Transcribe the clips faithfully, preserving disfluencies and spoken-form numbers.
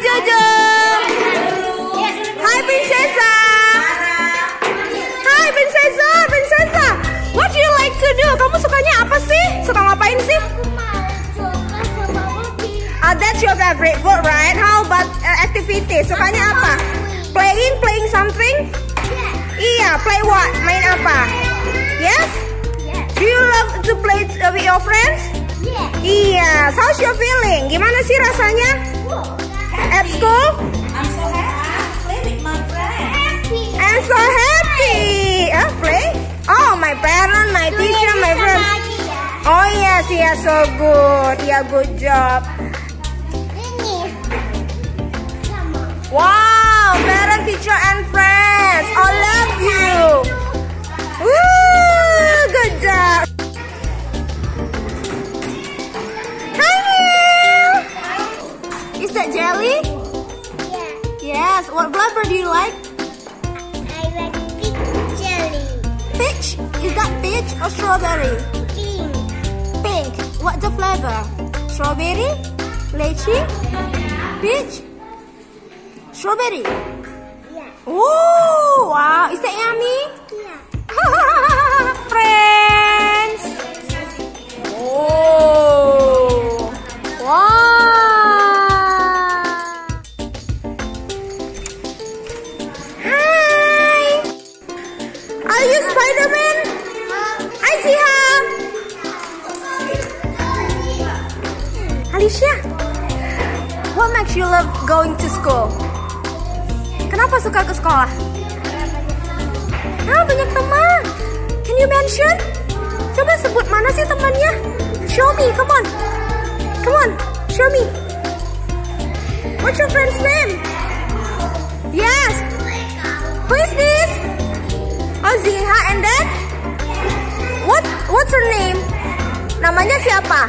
Jojo. Hi Princesa. Hi Princesa, Princesa. What do you like to do? Kamu sukanya apa sih? Suka ngapain sih? Uh, that's your favorite food, right? How about uh, activity? Sukanya apa? Playing, playing something? Iya, play what? Main apa? Yes? Do you love to play with your friends? Iya. How's your feeling? Gimana sih rasanya? At school? I'm so happy. Play with my friends. I'm so happy. Uh, play? Oh, my parent, my teacher, my friends. Oh yes, yes, so good. Yeah, good job. Wow, parent, teacher, and friends. I love you. Woo, good job. Hi, Neil. Is that jelly? Yeah. Yes. What flavor do you like? I like pink jelly. Peach. Is that peach or strawberry? Pink. Pink. What's the flavor? Strawberry? Lychee? Peach? Strawberry? Yeah. Oh, wow. Is that yummy? Yeah. Friends. Oh. Wow. Hi. Are you Spider-Man? Hi, Ziha. Alicia. What makes you love going to school? Kenapa suka ke sekolah? Ah, banyak teman. Can you mention? Coba sebut mana sih temannya? Show me, come on. Come on, show me. What's your friend's name? Yes. Who is this? Oh, Ziha, and then? What? What's her name? Namanya siapa?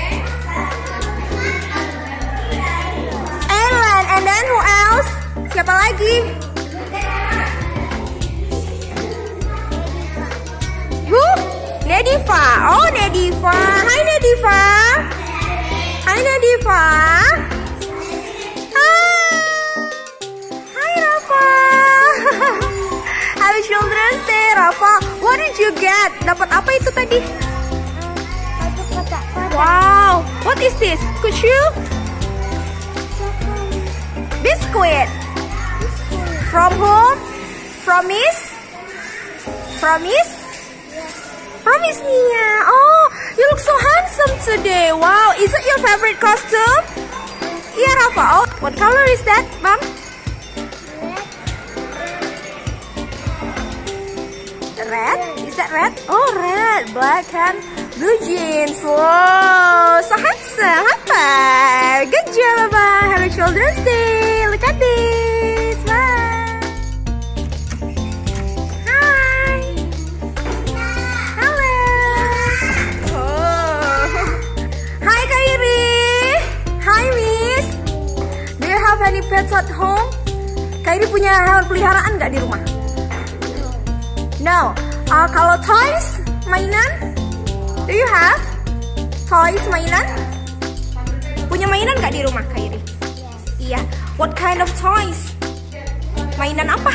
Ellen, and then who else? Siapa lagi? Who? Nedifa. Oh, Nedifa. Hai Nedifa. Hai Nedifa. Hai Rafa. Happy Children's Day, Rafa. What did you get? Dapat apa itu tadi? Wow. What is this? Could you? Biscuit. From whom? Promise? Promise? Promise Nia. Oh, you look so handsome today. Wow, is it your favorite costume? Yeah, Rafa. Oh, what color is that, Mom? Red? Is that red? Oh, red. Black and blue jeans. Wow, so handsome. High five. Good job, Bye. Happy Children's Day. Look at this. Bye. Hi. Hello. Oh. Hi, Kairi. Hi, Miss. Do you have any pets at home? Kairi punya hewan peliharaan nggak di rumah? No. Uh, kalau toys, mainan, do you have toys, mainan? Punya mainan nggak di rumah, Kairi? Iya. Yeah. What kind of toys? Mainan apa?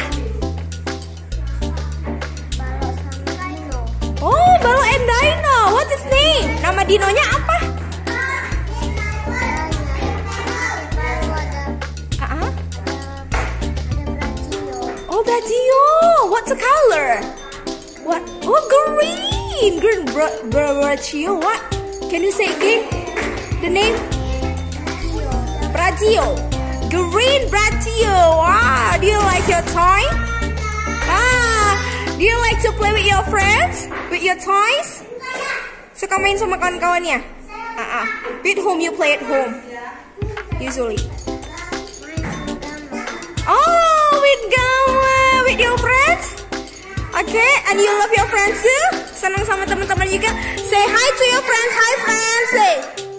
Oh, Balok and Dino. What's his name? Nama dinonya apa? Uh-huh. Oh, Brazio. What's the color? What? Oh, green. Green Brazio. What? Can you say again? The name? Brazio. Green Brazio. Wow. Do you like your toy? Ah. Do you like to play with your friends? With your toys? Suka main sama kawan-kawannya? Uh-uh. With whom you play at home? Usually. Oh, with Gama. With your friends? Okay, and you love your friends too? Senang sama teman-teman juga? Say hi to your friends. Hi friends. Say.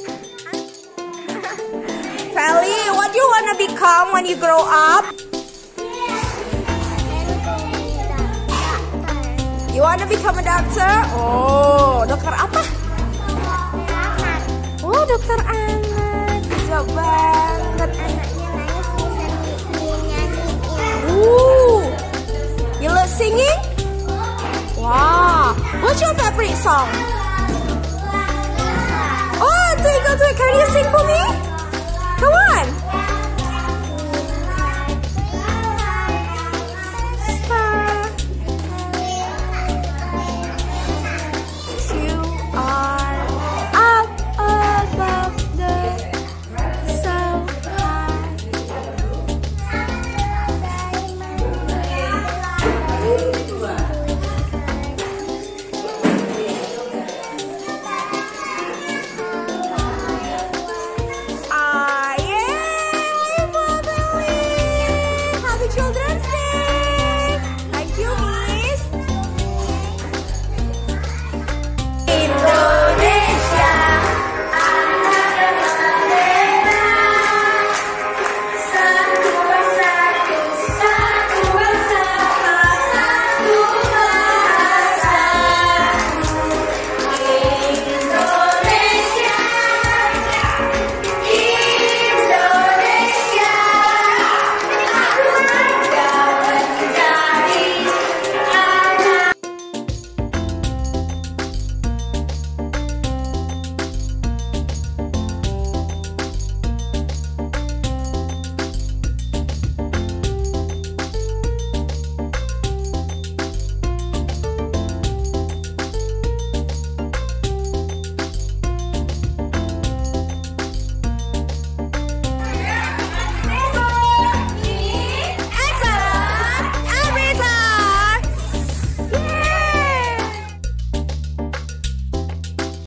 Feli, what do you wanna become when you grow up? You wanna become a doctor? Oh, dokter apa? Oh, dokter anak. Jauh banget. Anaknya nangis song? Oh, 这个对 Can you sing for me?